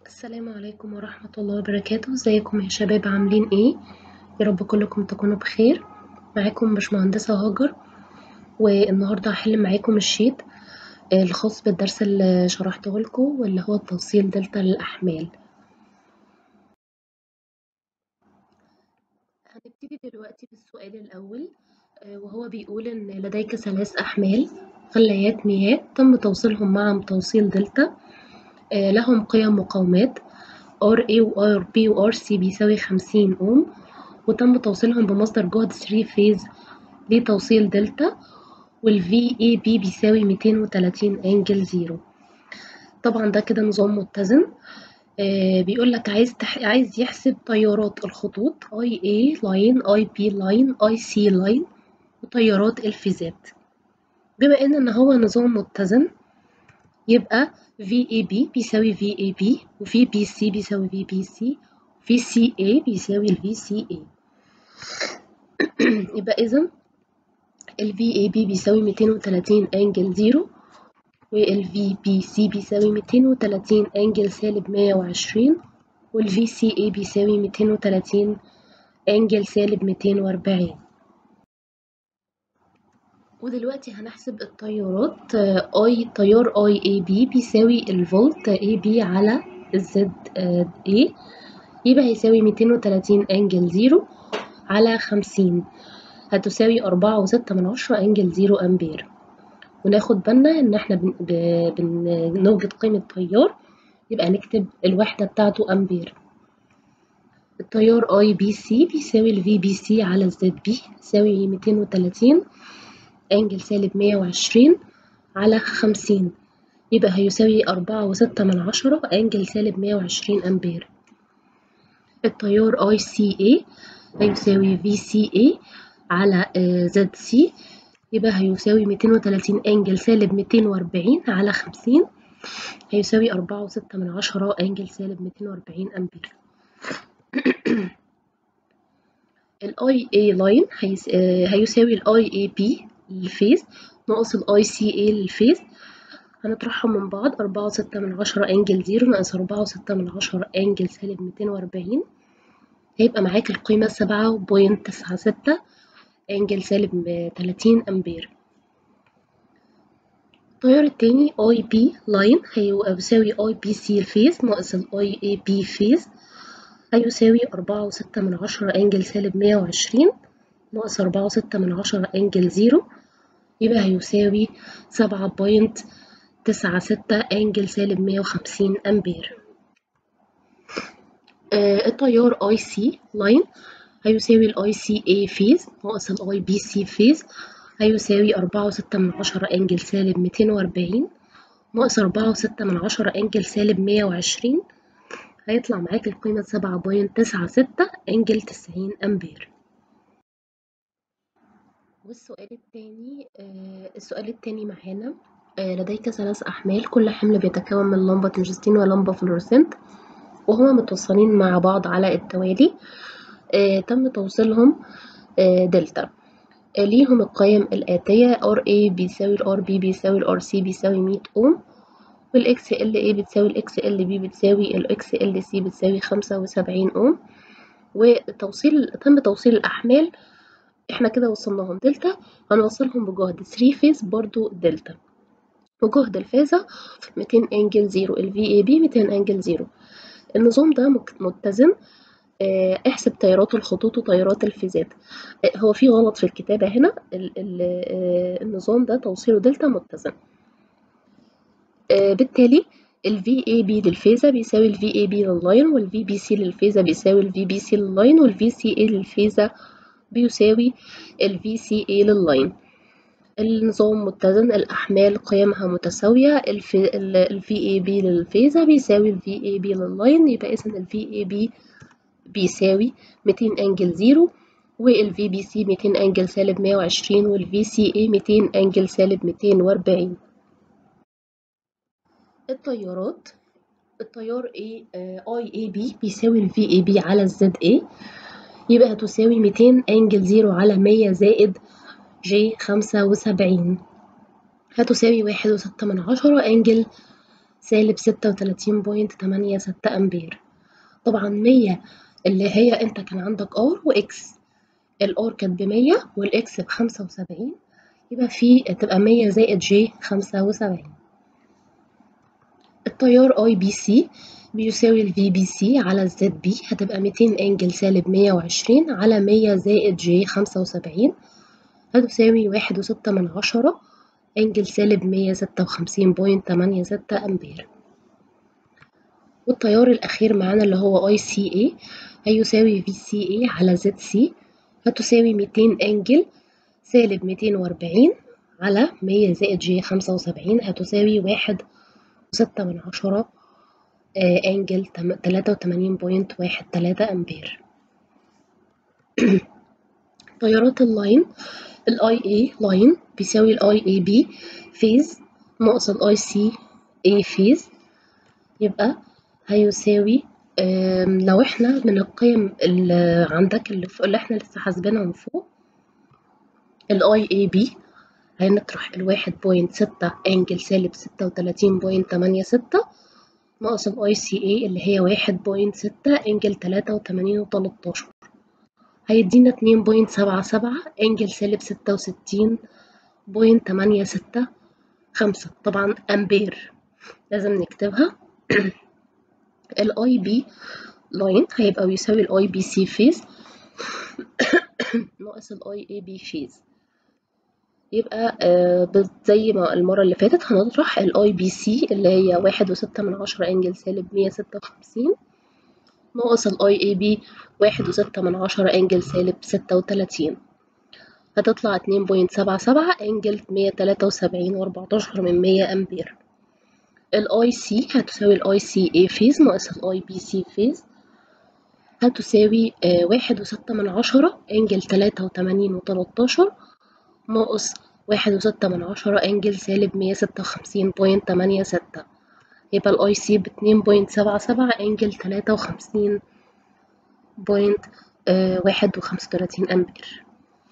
السلام عليكم ورحمة الله وبركاته. ازيكم يا شباب؟ عاملين ايه؟ يا رب كلكم تكونوا بخير. معاكم باشمهندسة هاجر، والنهاردة هحل معاكم الشيت الخاص بالدرس اللي شرحته لكم، واللي هو التوصيل دلتا للأحمال. هنبتدي دلوقتي بالسؤال الأول، وهو بيقول إن لديك 3 أحمال غلايات مياه تم توصيلهم مع توصيل دلتا، لهم قيم مقاومات RA و RB و RC بيساوي 50 أوم، وتم توصيلهم بمصدر جهد 3 فيز لتوصيل دلتا، والVAB بيساوي 230 أنجل 0. طبعا ده كده نظام متزن. بيقول لك عايز يحسب تيارات الخطوط IA لاين IB لاين IC لاين وتيارات الفيزات. بما ان هو نظام متزن يبقى VAB بيساوي VAB، وVBC بيساوي VBC، VCA بيساوي VCA. يبقى إذا ال VAB بيساوي 230 أنجل 0، وال VBC بيساوي 230 أنجل سالب 120، وال VCA بيساوي 230 أنجل سالب 240. ودلوقتي هنحسب التيارات. تيار IAB بيساوي الفولت AB على ZA، يبقى هيساوي 230 أنجل 0 على 50، هتساوي 4.6 أنجل 0 أمبير. وناخد بالنا إن احنا بنوجد قيمة تيار، يبقى نكتب الوحدة بتاعته أمبير. التيار IBC بيساوي ال VBC على ZB، يساوي 230 أنجل سالب 120 على 50، يبقى هيساوي 4.6 أنجل سالب 120 أمبير. التيار ICA هيساوي VCA على ZC، يبقى هيساوي 230 أنجل سالب 240 على 50، هيساوي 4.6 أنجل سالب 240 أمبير. ال IA لاين هيساوي ال IAB للفيز ناقص ال ICA للفيز، هنطرحهم من بعض. 4.6 أنجل 0 ناقص 4.6 أنجل سالب 240، هيبقى معاك القيمة 7.96 أنجل سالب 30 أمبير. التيار التاني IB لاين هيساوي IBC الفيز ناقص ال IAB فيز، هيساوي 4.6 أنجل سالب 120 ناقص 4.6 أنجل 0، يبقى هيساوي 7.96 أنجل سالب 150 أمبير. التيار IC لاين هيساوي ال ICA فيز ناقص ال IBC فيز، هيساوي 4.6 أنجل سالب 240 ناقص 4.6 أنجل سالب 120، هيطلع معاك القيمة 7.96 أنجل 90 أمبير. والسؤال التاني، السؤال التاني معانا، لديك 3 أحمال، كل حمل بيتكون من لمبة تنجستين ولمبة فلورسنت، وهما متوصلين مع بعض على التوالي. تم توصيلهم دلتا. ليهم القيم الآتية: RA بيساوي ال RB بيساوي ال RC بيساوي 100 أوم، وال XLA بتساوي ال XLB بتساوي ال XLC بتساوي 75 أوم. تم توصيل الأحمال، احنا كده وصلناهم دلتا، هنوصلهم بجهد 3 فيز برضو دلتا، وجهد الفازة 200 أنجل 0، ال VAB 200 أنجل 0. النظام ده متزن. احسب تيارات الخطوط وتيارات الفيزات. هو في غلط في الكتابة هنا، النظام ده توصيله دلتا متزن. بالتالي ال VAB للفازة بيساوي ال VAB لللاين، وال VBC للفازة بيساوي ال VBC لللاين، وال VCA للفازة بيساوي ال VCA لللاين. النظام متزن، الأحمال قيمها متساوية، ال VAB للفازة بيساوي ال VAB لللاين، يبقى إذن ال VAB بيساوي 200 أنجل 0، وال VBC 200 أنجل سالب 120، وال VCA 200 أنجل سالب 240. التيارات، التيار IAB بيساوي ال VAB على ZA، يبقى هتساوي 200 أنجل 0 على 100 زائد J75، هتساوي 1.6 أنجل سالب 36.86 أمبير. طبعا 100 اللي هي انت كان عندك ار واكس، الار كانت ب100 والاكس ب75، يبقى تبقى 100 زائد جي 75. التيار اي بي سي بيساوي الفي بي سي على الزد بي، هتبقى 200 انجل سالب 120 على 100 زائد جي 75، هتساوي 1.6 انجل سالب 156.86 أمبير. والتيار الأخير معانا اللي هو اي سي اي هيساوي في سي اي على زد سي، هتساوي 200 انجل سالب 240 على 100 زائد جي 75، هتساوي 1.6 انجل 83.13 أمبير. تيارات اللاين، الاي اي لاين بيساوي الاي اي بي فيز ناقص الاي سي اي فيز، يبقى هيساوي لو احنا من القيم اللي عندك اللي احنا لسه حاسبينها من فوق، الاي اي بي هنطرح 1.6 انجل سالب 36.86 ناقص الاي سي اي اللي هي 1.6 انجل 83.13، هيدينا 2.77 انجل سالب 66.865 طبعا امبير، لازم نكتبها. الاي بي لاين هيبقى بيساوي الاي بي سي فيز ناقص الاي اي بي فيز، يبقى زي ما المرة اللي فاتت هنطرح الاي بي سي اللي هي 1.6 انجل سالب 156 ناقص الاي اي بي 1.6 انجل سالب 36، هتطلع 2.77 انجل 173.14 أمبير. الاي سي هتساوي الاي سي اي فيز ناقص الاي بي سي فيز، هتساوي 1.6 انجل 83.13 ناقص 1.6 انجل سالب 156.86، يبقى الاي سي ب2.77 انجل 53.31 أمبير.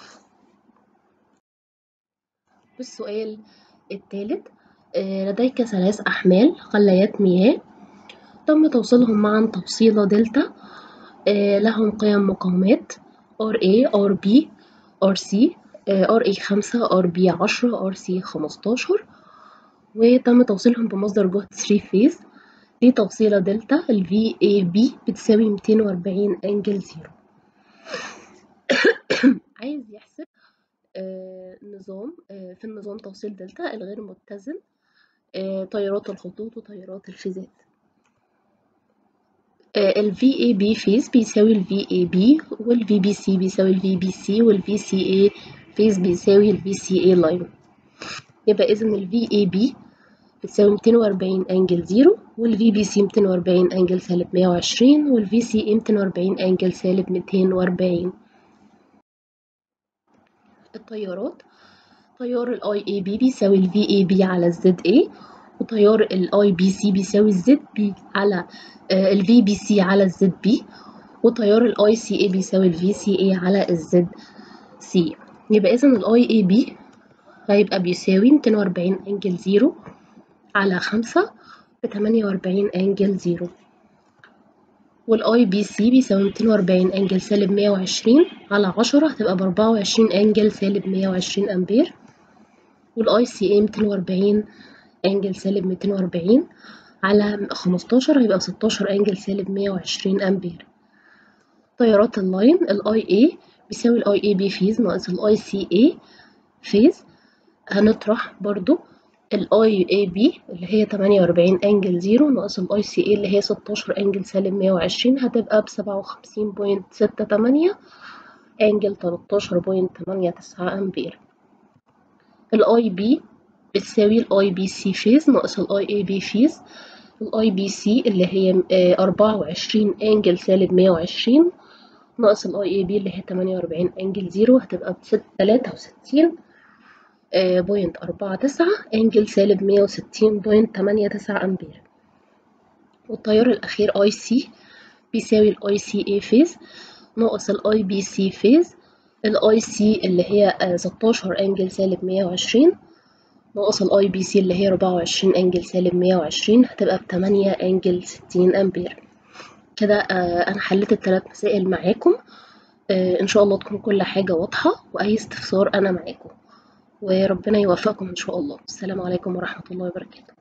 والسؤال الثالث، لديك 3 أحمال غليات مياه تم توصيلهم معا توصيلة دلتا، لهم قيم مقاومات RA RB RC، RA 5 RB 10 RC 15، وتم توصيلهم بمصدر جهد 3 فيز لتوصيلة دلتا. ال VAB بتساوي 240 انجل 0. عايز يحسب نظام في النظام توصيل دلتا الغير متزن، تيارات الخطوط وتيارات الفيزات. ال VAB فيز بيساوي ال VAB، وال VBC بيساوي ال VBC، وال VCA فيز بيساوي ال VCA لاين، يبقى إذن ال VAB بتساوي 240 انجل 0، وال VBC 240 انجل سالب 120، وال VCA 240 انجل سالب 240. التيارات، تيار ال IAB بيساوي ال VAB على ال ZA، وتيار ال IBC بيساوي ال ZB على ال VBC على ال ZB، وتيار ال ICA بيساوي ال VCA على ال ZC. يبقى إذن ال IAB هيبقى بيساوي 240 انجل 0 على 5 ب48 انجل 0، وال IBC بيساوي 240 انجل سالب 120 على 10 هتبقى ب24 انجل سالب 120 أمبير، والاي سي اي 240 انجل سالب 240 على 15 هيبقى 16 انجل سالب 120 امبير. تيارات اللاين، الاي اي بيساوي الاي اي بي فيز ناقص الاي سي اي فيز، هنطرح برضو الاي اي بي اللي هي 48 انجل 0 ناقص الاي سي اي اللي هي 16 انجل سالب 120، هتبقى ب57.68 انجل 13.89 امبير. الاي بي بتساوي الاي بي سي فيز ناقص الاي اي بي فيز، الاي بي سي اللي هي 24 انجل سالب 120 ناقص الاي اي بي اللي هي 48 انجل 0، هتبقى ب 63.49 انجل سالب 160.89 امبير. والتيار الاخير اي سي بيساوي الاي سي اي فيز ناقص الاي بي سي فيز، الاي سي اللي هي 16 انجل سالب 120 ناقص الاي بي سي اللي هي 24 انجل سالب 120 هتبقى ب8 انجل 60 امبير. كده انا حليت الثلاث مسائل معاكم. ان شاء الله تكون كل حاجة واضحة، واي استفسار انا معاكم، وربنا يوفقكم ان شاء الله. السلام عليكم ورحمة الله وبركاته.